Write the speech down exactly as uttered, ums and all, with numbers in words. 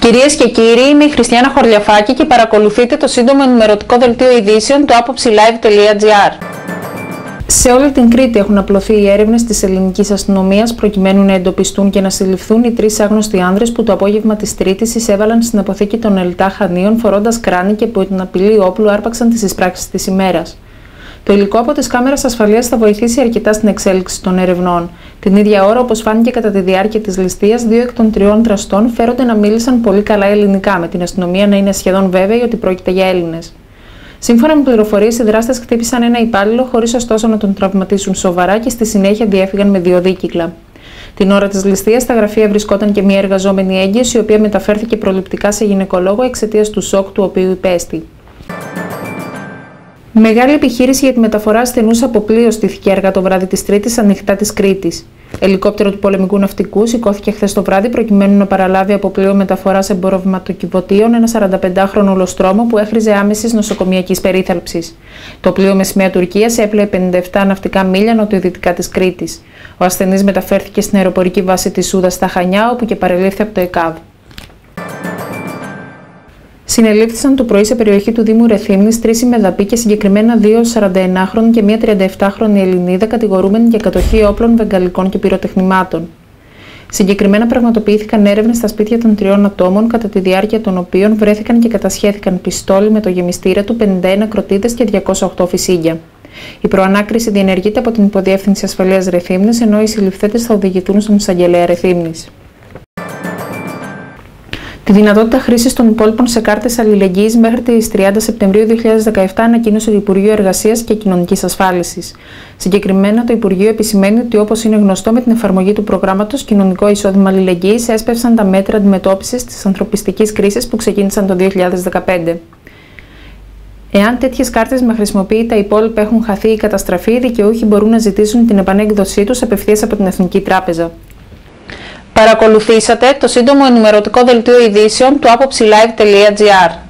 Κυρίες και κύριοι, είμαι η Χριστιάνα Χορλιαφάκη και παρακολουθείτε το σύντομο ενημερωτικό δελτίο ειδήσεων του άποψη λάιβ τελεία τζι άρ. Σε όλη την Κρήτη έχουν απλωθεί οι έρευνες της ελληνικής αστυνομίας προκειμένου να εντοπιστούν και να συλληφθούν οι τρεις άγνωστοι άνδρες που το απόγευμα της Τρίτης εισέβαλαν στην αποθήκη των Ελτά Χανίων φορώντας κράνη και που την απειλή όπλου άρπαξαν τις εισπράξεις της ημέρας. Το υλικό από τις κάμερες ασφαλείας θα βοηθήσει αρκετά στην εξέλιξη των ερευνών. Την ίδια ώρα, όπως φάνηκε κατά τη διάρκεια της ληστείας, δύο εκ των τριών δραστών φέρονται να μίλησαν πολύ καλά ελληνικά, με την αστυνομία να είναι σχεδόν βέβαιη ότι πρόκειται για Έλληνες. Σύμφωνα με πληροφορίες, οι δράστες χτύπησαν ένα υπάλληλο χωρίς ωστόσο να τον τραυματίσουν σοβαρά και στη συνέχεια διέφυγαν με δύο δίκυκλα. Την ώρα της ληστείας, στα γραφεία βρισκόταν και μια εργαζόμενη έγκυος, η οποία μεταφέρθηκε προληπτικά σε γυναικολόγο εξαιτίας του σοκ του οποίου υπέστη. Μεγάλη επιχείρηση για τη μεταφορά ασθενούς από πλοίο στήθηκε αργά το βράδυ της Τρίτης στα νυχτά της Κρήτης. Ελικόπτερο του πολεμικού ναυτικού σηκώθηκε χθες το βράδυ προκειμένου να παραλάβει από πλοίο μεταφοράς εμπορευματοκιβωτίων ένα σαρανταπεντάχρονο ολοστρόμο που έχριζε άμεσης νοσοκομιακής περίθαλψης. Το πλοίο με σημαία Τουρκίας έπλεε πενήντα επτά ναυτικά μίλια νοτιοδυτικά της Κρήτης. Ο ασθενής μεταφέρθηκε στην αεροπορική βάση της Σούδας στα Χανιά, όπου και παρελήφθη από το ΕΚΑΒ. Συνελήφθησαν το πρωί σε περιοχή του Δήμου Ρεθύμνης τρεις ημεδαποί και συγκεκριμένα δύο σαρανταενάχρονοι και μία τριανταεπτάχρονη Ελληνίδα κατηγορούμενοι για κατοχή όπλων, βεγγαλικών και πυροτεχνημάτων. Συγκεκριμένα πραγματοποιήθηκαν έρευνες στα σπίτια των τριών ατόμων, κατά τη διάρκεια των οποίων βρέθηκαν και κατασχέθηκαν πιστόλι με το γεμιστήρα του, πενήντα ένα κροτίδες και διακόσια οκτώ φυσίγγια. Η προανάκριση διενεργείται από την Υποδιεύθυνση Ασφαλείας Ρεθύμνης, ενώ οι συλληφθέντες θα οδηγηθούν στον εισαγγελέα Ρεθύμνης. Τη δυνατότητα χρήσης των υπόλοιπων σε κάρτες αλληλεγγύης μέχρι τις τριάντα Σεπτεμβρίου δύο χιλιάδες δεκαεπτά ανακοίνωσε το Υπουργείο Εργασίας και Κοινωνικής Ασφάλισης. Συγκεκριμένα, το Υπουργείο επισημαίνει ότι, όπως είναι γνωστό, με την εφαρμογή του προγράμματος Κοινωνικό Εισόδημα Αλληλεγγύης έσπευσαν τα μέτρα αντιμετώπισης της ανθρωπιστικής κρίσης που ξεκίνησαν το δύο χιλιάδες δεκαπέντε. Εάν τέτοιες κάρτες με χρησιμοποιεί τα υπόλοιπα έχουν χαθεί ή καταστραφεί, οι δικαιούχοι μπορούν να ζητήσουν την επανέκδοσή τους απευθείας από την Εθνική Τράπεζα. Παρακολουθήσατε το σύντομο ενημερωτικό δελτίο ειδήσεων του άποψη λάιβ τελεία τζι άρ.